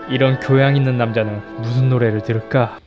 이런 교양 있는 남자는 무슨 노래를 들을까?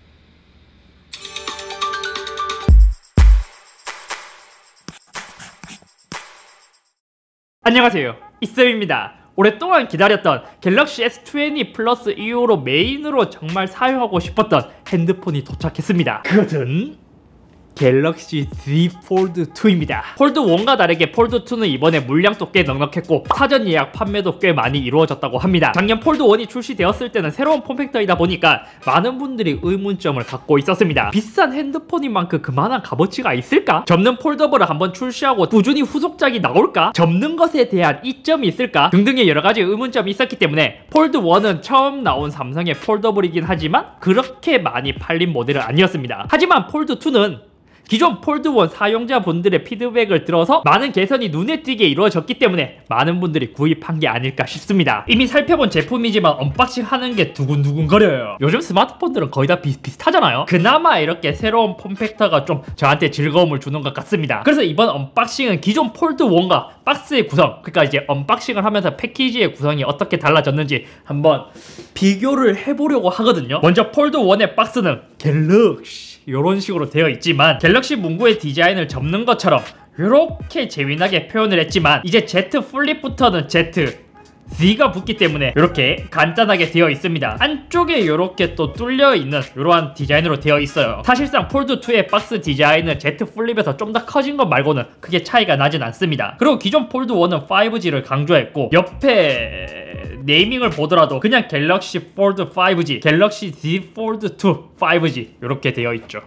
안녕하세요, 이쌤입니다. 오랫동안 기다렸던 갤럭시 S20 플러스 이후로 메인으로 정말 사용하고 싶었던 핸드폰이 도착했습니다. 그것은 갤럭시 Z 폴드 2입니다. 폴드 1과 다르게 폴드 2는 이번에 물량도 꽤 넉넉했고 사전 예약 판매도 꽤 많이 이루어졌다고 합니다. 작년 폴드 1이 출시되었을 때는 새로운 폼팩터이다 보니까 많은 분들이 의문점을 갖고 있었습니다. 비싼 핸드폰인 만큼 그만한 값어치가 있을까? 접는 폴더블을 한번 출시하고 꾸준히 후속작이 나올까? 접는 것에 대한 이점이 있을까? 등등의 여러가지 의문점이 있었기 때문에 폴드 1은 처음 나온 삼성의 폴더블이긴 하지만 그렇게 많이 팔린 모델은 아니었습니다. 하지만 폴드 2는 기존 폴드 1 사용자분들의 피드백을 들어서 많은 개선이 눈에 띄게 이루어졌기 때문에 많은 분들이 구입한 게 아닐까 싶습니다. 이미 살펴본 제품이지만 언박싱 하는 게 두근두근거려요. 요즘 스마트폰들은 거의 다 비슷하잖아요. 그나마 이렇게 새로운 폼팩터가 좀 저한테 즐거움을 주는 것 같습니다. 그래서 이번 언박싱은 기존 폴드 1과 박스의 구성, 그러니까 이제 언박싱을 하면서 패키지의 구성이 어떻게 달라졌는지 한번 비교를 해보려고 하거든요. 먼저 폴드 1의 박스는 갤럭시 이런 식으로 되어 있지만 갤럭시 문구의 디자인을 접는 것처럼 이렇게 재미나게 표현을 했지만 이제 Z 플립부터는 Z가 붙기 때문에 이렇게 간단하게 되어 있습니다. 안쪽에 이렇게 또 뚫려 있는 이러한 디자인으로 되어 있어요. 사실상 폴드 2의 박스 디자인은 Z 플립에서 좀 더 커진 것 말고는 크게 차이가 나진 않습니다. 그리고 기존 폴드 1은 5G를 강조했고 옆에 네이밍을 보더라도 그냥 갤럭시 폴드 5G, 갤럭시 Z 폴드 2 5G 이렇게 되어 있죠.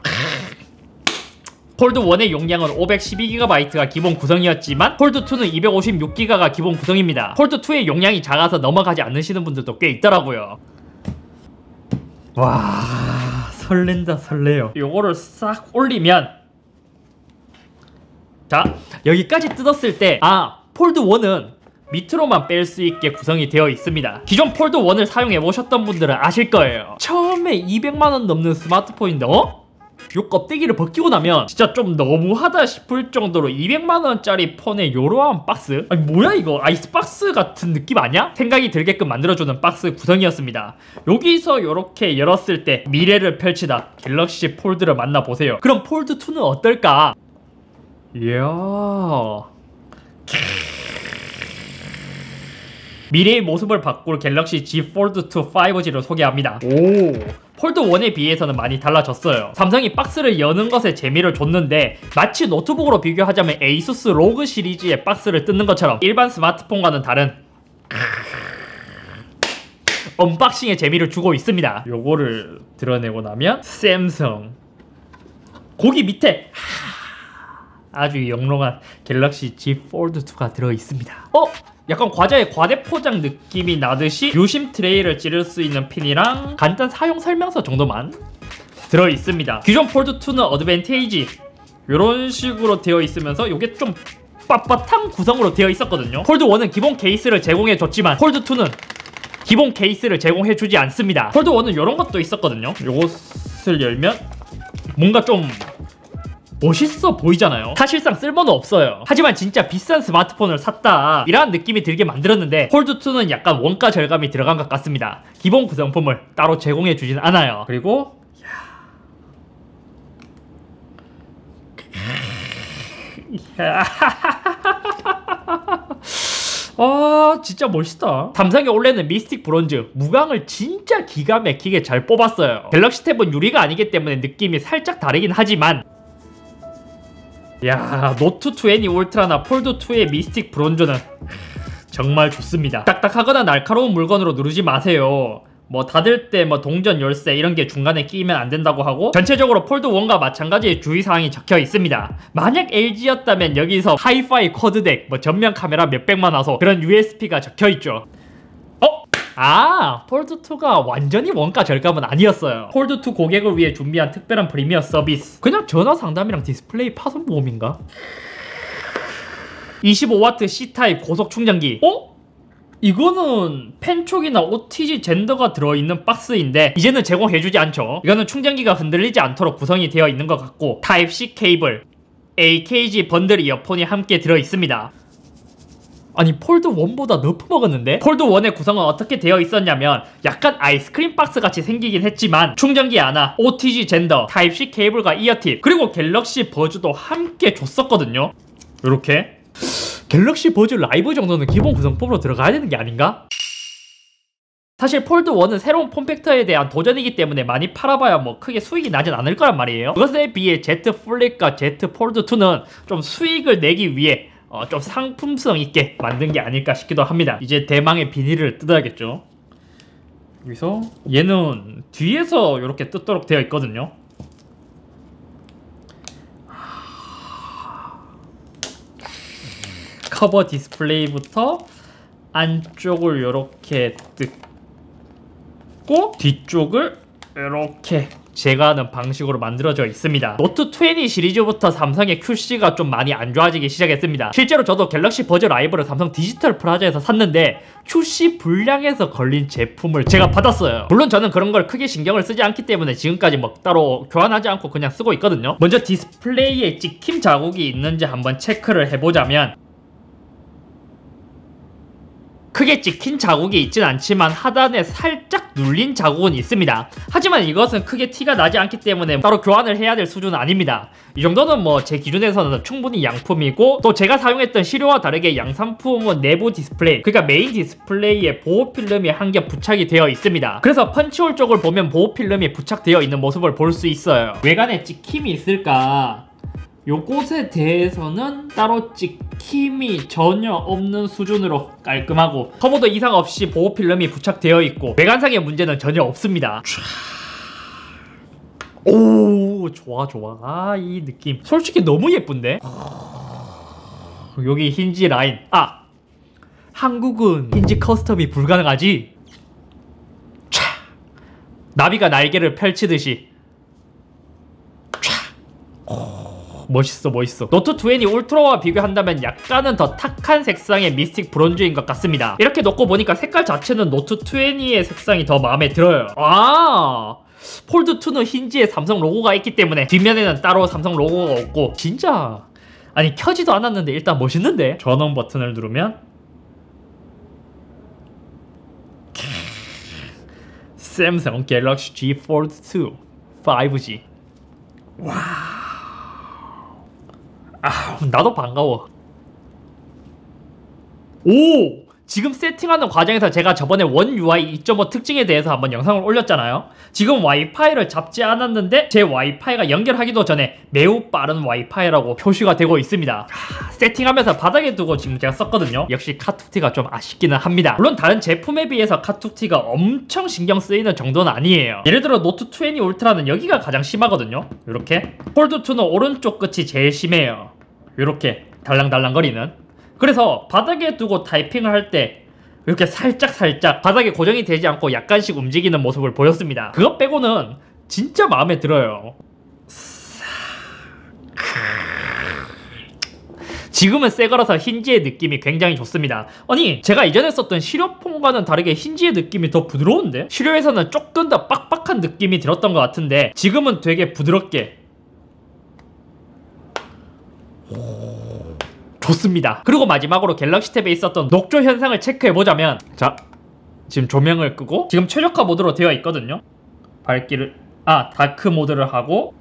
폴드 1의 용량은 512GB가 기본 구성이었지만 폴드 2는 256GB가 기본 구성입니다. 폴드 2의 용량이 작아서 넘어가지 않으시는 분들도 꽤 있더라고요. 와, 설렌다 설레요. 요거를 싹 올리면 자, 여기까지 뜯었을 때 폴드 1은 밑으로만 뺄 수 있게 구성이 되어 있습니다. 기존 폴드 1을 사용해 보셨던 분들은 아실 거예요. 처음에 200만원 넘는 스마트폰인데 요 껍데기를 벗기고 나면 진짜 좀 너무하다 싶을 정도로 200만원짜리 폰에 요러한 박스? 아니 뭐야 이거, 아이스박스 같은 느낌 아니야? 생각이 들게끔 만들어주는 박스 구성이었습니다. 여기서 요렇게 열었을 때 미래를 펼치다 갤럭시 폴드를 만나보세요. 그럼 폴드 2는 어떨까? 이야, 미래의 모습을 바꿀 갤럭시 Z 폴드 2 5G를 소개합니다. 오, 폴드 1에 비해서는 많이 달라졌어요. 삼성이 박스를 여는 것에 재미를 줬는데 마치 노트북으로 비교하자면 에이수스 로그 시리즈의 박스를 뜯는 것처럼 일반 스마트폰과는 다른 언박싱의 재미를 주고 있습니다. 요거를 드러내고 나면 샘성 거기 밑에 아주 영롱한 갤럭시 Z 폴드 2가 들어있습니다. 약간 과자의 과대포장 느낌이 나듯이 유심 트레이를 찌를 수 있는 핀이랑 간단 사용 설명서 정도만 들어있습니다. 기존 폴드 2는 어드밴테이지 이런 식으로 되어 있으면서 이게 좀 빳빳한 구성으로 되어 있었거든요. 폴드 1은 기본 케이스를 제공해줬지만 폴드 2는 기본 케이스를 제공해주지 않습니다. 폴드 1은 이런 것도 있었거든요. 이것을 열면 뭔가 좀 멋있어 보이잖아요. 사실상 쓸모는 없어요. 하지만 진짜 비싼 스마트폰을 샀다 이런 느낌이 들게 만들었는데 폴드 2는 약간 원가 절감이 들어간 것 같습니다. 기본 구성품을 따로 제공해 주진 않아요. 그리고 진짜 멋있다. 삼성이 올해는 미스틱 브론즈 무광을 진짜 기가 막히게 잘 뽑았어요. 갤럭시 탭은 유리가 아니기 때문에 느낌이 살짝 다르긴 하지만 야, 노트 20 울트라나 폴드 2의 미스틱 브론즈는 정말 좋습니다. 딱딱하거나 날카로운 물건으로 누르지 마세요. 뭐 닫을 때 동전 열쇠 이런 게 중간에 끼면 안 된다고 하고 전체적으로 폴드 1과 마찬가지의 주의사항이 적혀 있습니다. 만약 LG였다면 여기서 하이파이 쿼드덱 전면 카메라 몇백만 화소 그런 USB가 적혀 있죠. 폴드 2가 완전히 원가 절감은 아니었어요. 폴드 2 고객을 위해 준비한 특별한 프리미어 서비스, 그냥 전화 상담이랑 디스플레이 파손 보험인가? 25W C타입 고속 충전기. 이거는 펜촉이나 OTG 젠더가 들어있는 박스인데 이제는 제공해주지 않죠. 이거는 충전기가 흔들리지 않도록 구성이 되어 있는 것 같고 타입C 케이블, AKG 번들 이어폰이 함께 들어있습니다. 아니 폴드 1보다 너프 먹었는데? 폴드 1의 구성은 어떻게 되어 있었냐면 약간 아이스크림 박스 같이 생기긴 했지만 충전기 하나, OTG 젠더, 타입C 케이블과 이어팁, 그리고 갤럭시 버즈도 함께 줬었거든요. 요렇게 갤럭시 버즈 라이브 정도는 기본 구성품으로 들어가야 되는 게 아닌가? 사실 폴드 1은 새로운 폼팩터에 대한 도전이기 때문에 많이 팔아봐야 뭐 크게 수익이 나진 않을 거란 말이에요. 그것에 비해 Z 플립과 Z 폴드 2는 좀 수익을 내기 위해 좀 상품성 있게 만든 게 아닐까 싶기도 합니다. 이제 대망의 비닐을 뜯어야겠죠. 여기서 얘는 뒤에서 이렇게 뜯도록 되어 있거든요. 커버 디스플레이부터 안쪽을 이렇게 뜯고 뒤쪽을 이렇게 제거하는 방식으로 만들어져 있습니다. 노트 20 시리즈부터 삼성의 QC가 좀 많이 안 좋아지기 시작했습니다. 실제로 저도 갤럭시 버즈 라이브를 삼성 디지털 프라자에서 샀는데 QC 불량에서 걸린 제품을 제가 받았어요. 물론 저는 그런 걸 크게 신경을 쓰지 않기 때문에 지금까지 뭐 따로 교환하지 않고 그냥 쓰고 있거든요. 먼저 디스플레이에 찍힘 자국이 있는지 한번 체크를 해보자면 크게 찍힌 자국이 있진 않지만 하단에 살짝 눌린 자국은 있습니다. 하지만 이것은 크게 티가 나지 않기 때문에 따로 교환을 해야 될 수준은 아닙니다. 이 정도는 뭐 제 기준에서는 충분히 양품이고, 또 제가 사용했던 시료와 다르게 양산품은 내부 디스플레이, 그러니까 메인 디스플레이에 보호 필름이 한 겹 부착이 되어 있습니다. 그래서 펀치홀 쪽을 보면 보호 필름이 부착되어 있는 모습을 볼 수 있어요. 외관에 찍힘이 있을까? 요곳에 대해서는 따로 찍힘이 전혀 없는 수준으로 깔끔하고 커버도 이상 없이 보호 필름이 부착되어 있고 외관상의 문제는 전혀 없습니다. 오, 좋아 좋아. 아, 이 느낌 솔직히 너무 예쁜데? 여기 힌지 라인. 아, 한국은 힌지 커스텀이 불가능하지? 나비가 날개를 펼치듯이 멋있어 멋있어. 노트 20 울트라와 비교한다면 약간은 더 탁한 색상의 미스틱 브론즈인 것 같습니다. 이렇게 놓고 보니까 색깔 자체는 노트 20의 색상이 더 마음에 들어요. 아, 폴드 2는 힌지에 삼성 로고가 있기 때문에 뒷면에는 따로 삼성 로고가 없고 진짜 아니 켜지도 않았는데 일단 멋있는데? 전원 버튼을 누르면 삼성 갤럭시 G Fold 2 5G. 와, 아, 나도 반가워. 오! 지금 세팅하는 과정에서 제가 저번에 원 UI 2.5 특징에 대해서 한번 영상을 올렸잖아요. 지금 와이파이를 잡지 않았는데 제 와이파이가 연결하기도 전에 매우 빠른 와이파이라고 표시가 되고 있습니다. 세팅하면서 바닥에 두고 지금 제가 썼거든요. 역시 카툭티가 좀 아쉽기는 합니다. 물론 다른 제품에 비해서 카툭티가 엄청 신경 쓰이는 정도는 아니에요. 예를 들어 노트 20 울트라는 여기가 가장 심하거든요. 이렇게 폴드 2는 오른쪽 끝이 제일 심해요. 이렇게 달랑달랑거리는. 그래서 바닥에 두고 타이핑을 할 때 이렇게 살짝 바닥에 고정이 되지 않고 약간씩 움직이는 모습을 보였습니다. 그것 빼고는 진짜 마음에 들어요. 지금은 새거라서 힌지의 느낌이 굉장히 좋습니다. 아니, 제가 이전에 썼던 시료폰과는 다르게 힌지의 느낌이 더 부드러운데? 시료에서는 조금 더 빡빡한 느낌이 들었던 것 같은데 지금은 되게 부드럽게 좋습니다. 그리고 마지막으로 갤럭시 탭에 있었던 녹조 현상을 체크해보자면, 자, 지금 조명을 끄고 지금 최적화 모드로 되어 있거든요. 밝기를 다크 모드를 하고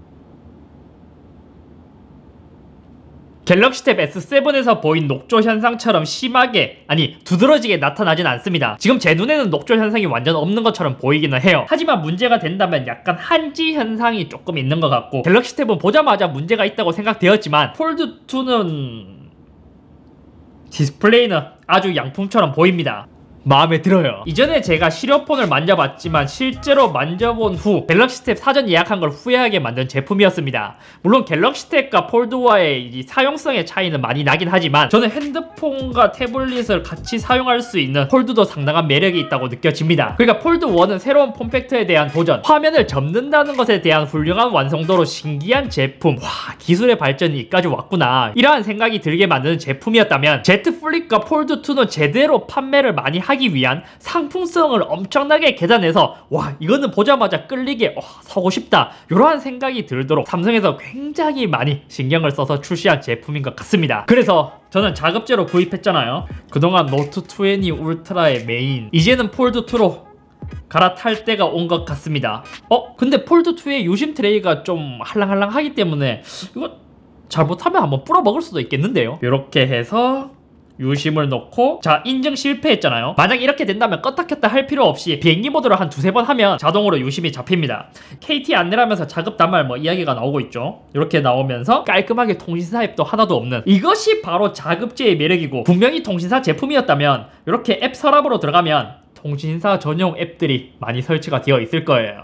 갤럭시 탭 S7에서 보인 녹조 현상처럼 심하게, 아니 두드러지게 나타나진 않습니다. 지금 제 눈에는 녹조 현상이 완전 없는 것처럼 보이기는 해요. 하지만 문제가 된다면 약간 한지 현상이 조금 있는 것 같고, 갤럭시 탭은 보자마자 문제가 있다고 생각되었지만 폴드 2는 디스플레이는 아주 양품처럼 보입니다. 마음에 들어요. 이전에 제가 시료폰을 만져봤지만 실제로 만져본 후 갤럭시 탭 사전 예약한 걸 후회하게 만든 제품이었습니다. 물론 갤럭시 탭과 폴드와의 이 사용성의 차이는 많이 나긴 하지만 저는 핸드폰과 태블릿을 같이 사용할 수 있는 폴드도 상당한 매력이 있다고 느껴집니다. 그러니까 폴드 1은 새로운 폼팩터에 대한 도전, 화면을 접는다는 것에 대한 훌륭한 완성도로 신기한 제품, 와, 기술의 발전이 이까지 왔구나, 이러한 생각이 들게 만드는 제품이었다면 Z 플립과 폴드 2는 제대로 판매를 많이 하기 위한 상품성을 엄청나게 계산해서 와 이거는 보자마자 끌리게 사고 싶다 이러한 생각이 들도록 삼성에서 굉장히 많이 신경을 써서 출시한 제품인 것 같습니다. 그래서 저는 자급제로 구입했잖아요. 그동안 노트 20 울트라의 메인 이제는 폴드2로 갈아탈 때가 온 것 같습니다. 근데 폴드2의 유심 트레이가 좀 할랑할랑하기 때문에 이거 잘못하면 한번 뿌려 먹을 수도 있겠는데요. 이렇게 해서 유심을 넣고 자 인증 실패했잖아요. 만약 이렇게 된다면 껐다 켰다 할 필요 없이 비행기 모드로 한 두세 번 하면 자동으로 유심이 잡힙니다. KT 안내라면서 자급 단말 뭐 이야기가 나오고 있죠. 이렇게 나오면서 깔끔하게 통신사 앱도 하나도 없는 이것이 바로 자급제의 매력이고 분명히 통신사 제품이었다면 이렇게 앱 서랍으로 들어가면 통신사 전용 앱들이 많이 설치가 되어 있을 거예요.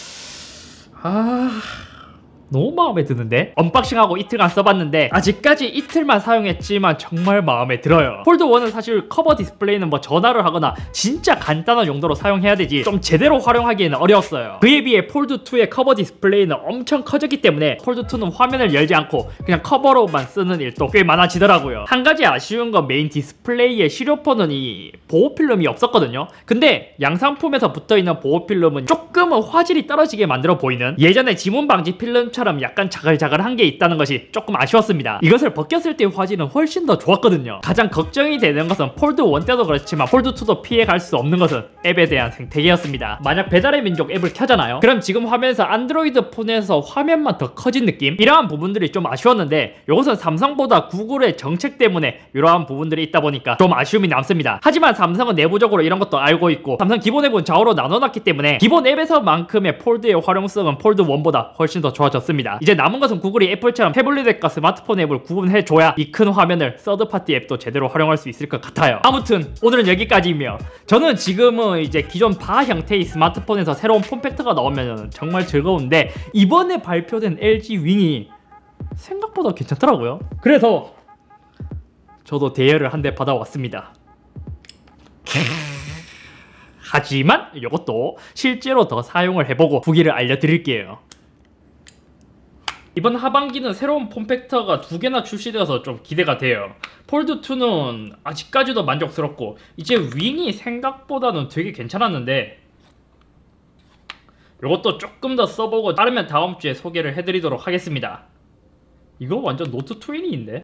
너무 마음에 드는데? 언박싱하고 이틀간 써봤는데 아직까지 이틀만 사용했지만 정말 마음에 들어요. 폴드1은 사실 커버 디스플레이는 뭐 전화를 하거나 진짜 간단한 용도로 사용해야 되지 좀 제대로 활용하기에는 어려웠어요. 그에 비해 폴드2의 커버 디스플레이는 엄청 커졌기 때문에 폴드2는 화면을 열지 않고 그냥 커버로만 쓰는 일도 꽤 많아지더라고요. 한 가지 아쉬운 건 메인 디스플레이의 시료폰은 이 보호필름이 없었거든요. 근데 양상품에서 붙어있는 보호필름은 조금은 화질이 떨어지게 만들어 보이는 예전에 지문 방지 필름처럼 약간 자글자글한 게 있다는 것이 조금 아쉬웠습니다. 이것을 벗겼을 때의 화질은 훨씬 더 좋았거든요. 가장 걱정이 되는 것은 폴드1 때도 그렇지만 폴드2도 피해갈 수 없는 것은 앱에 대한 생태계였습니다. 만약 배달의 민족 앱을 켜잖아요. 그럼 지금 화면에서 안드로이드 폰에서 화면만 더 커진 느낌? 이러한 부분들이 좀 아쉬웠는데 이것은 삼성보다 구글의 정책 때문에 이러한 부분들이 있다 보니까 좀 아쉬움이 남습니다. 하지만 삼성은 내부적으로 이런 것도 알고 있고 삼성 기본 앱은 좌우로 나눠놨기 때문에 기본 앱에서만큼의 폴드의 활용성은 폴드1보다 훨씬 더 좋아졌습니다. 이제 남은 것은 구글이 애플처럼 태블릿 앱과 스마트폰 앱을 구분해줘야 이 큰 화면을 서드파티 앱도 제대로 활용할 수 있을 것 같아요. 아무튼 오늘은 여기까지이며 저는 지금은 이제 기존 바 형태의 스마트폰에서 새로운 폼팩터가 나오면 정말 즐거운데 이번에 발표된 LG 윙이 생각보다 괜찮더라고요. 그래서 저도 대여를 한 대 받아왔습니다. 하지만 이것도 실제로 더 사용을 해보고 후기를 알려드릴게요. 이번 하반기는 새로운 폼팩터가 2개나 출시되어서 좀 기대가 돼요. 폴드2는 아직까지도 만족스럽고 이제 윙이 생각보다는 되게 괜찮았는데 이것도 조금 더 써보고 빠르면 다음 주에 소개를 해드리도록 하겠습니다. 이거 완전 노트 20인데?